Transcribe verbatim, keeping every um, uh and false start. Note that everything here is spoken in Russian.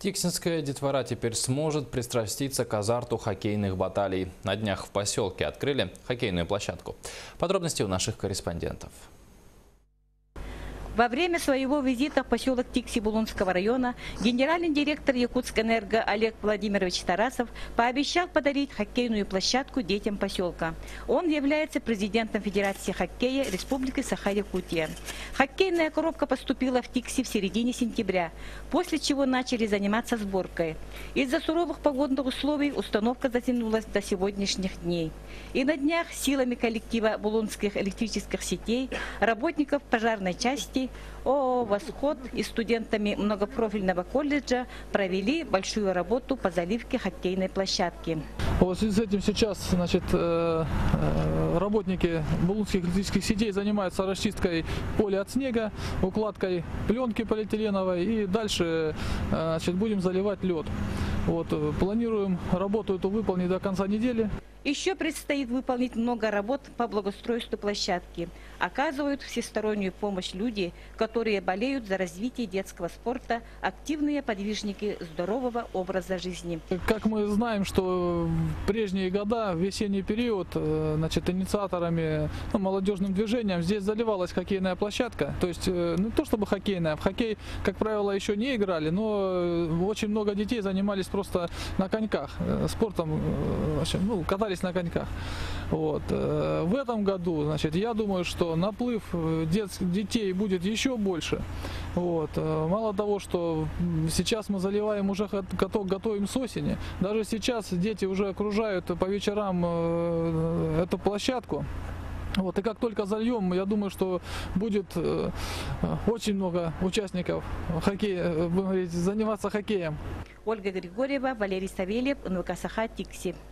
Тиксинская детвора теперь сможет пристраститься к азарту хоккейных баталий. На днях в поселке открыли хоккейную площадку. Подробности у наших корреспондентов. Во время своего визита в поселок Тикси Булунского района генеральный директор Якутскэнерго Олег Владимирович Тарасов пообещал подарить хоккейную площадку детям поселка. Он является президентом Федерации хоккея Республики Саха-Якутия. Хоккейная коробка поступила в Тикси в середине сентября, после чего начали заниматься сборкой. Из-за суровых погодных условий установка затянулась до сегодняшних дней. И на днях силами коллектива Булунских электрических сетей, работников пожарной части, ООО «Восход» и студентами многопрофильного колледжа провели большую работу по заливке хоккейной площадки. Вот в связи с этим сейчас, значит, работники Булунских электрических сетей занимаются расчисткой поля от снега, укладкой пленки полиэтиленовой, и дальше, значит, будем заливать лед. Вот, планируем работу эту выполнить до конца недели. Еще предстоит выполнить много работ по благоустройству площадки. Оказывают всестороннюю помощь люди, которые болеют за развитие детского спорта, активные подвижники здорового образа жизни. Как мы знаем, что в прежние года, в весенний период, значит, инициаторами, ну, молодежным движением здесь заливалась хоккейная площадка. То есть, ну, то чтобы хоккейная, в хоккей, как правило, еще не играли, но очень много детей занимались просто на коньках, спортом, ну, катались на коньках. Вот. В этом году, значит, я думаю, что наплыв детей будет еще больше. Вот. Мало того, что сейчас мы заливаем уже каток, готовим с осени, даже сейчас дети уже окружают по вечерам эту площадку. Вот, и как только зальем, я думаю, что будет э, очень много участников хоккея, будем говорить, заниматься хоккеем. Ольга Григорьева, Валерий Савельев, эн вэ ка Саха, Тикси.